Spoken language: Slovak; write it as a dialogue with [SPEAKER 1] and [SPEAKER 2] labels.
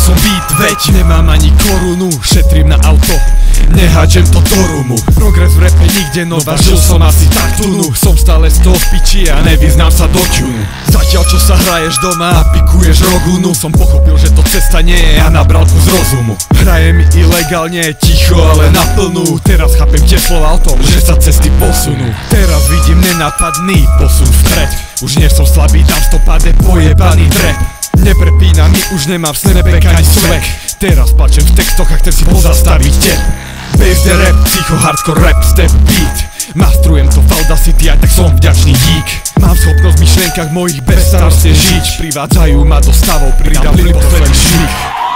[SPEAKER 1] som beat, veď nemám ani korunu, šetrím na auto, nehádžem to do rumu. Progres v rape nikde, no vážil som asi tak tunu. Som stále z toho v piči a nevyznám sa do čunu. Zatiaľ čo sa hraješ doma a pikuješ rogunu, som pochopil, že to cesta nie je a nabral kus rozumu. Hrajem ilegálne, ticho, ale na plnú. Teraz chápem tie slova o tom, že sa cesty posunú. Teraz vidím nenápadný posun vpred. Už nie som slabý, dám stopade pojebaný drep. Neprepínam mi, už nemám snapback ani swag. Teraz plačem v textoch a chcem si pozastaviť tep. Bass the rap, psycho hardcore rap, step beat. Mastrujem to v Audacity, aj tak som vďačný dík. Mám schopnosť v myšlienkach mojich bezstarostne žiť. Privádzajú ma do stavov, pridám posledný šmích.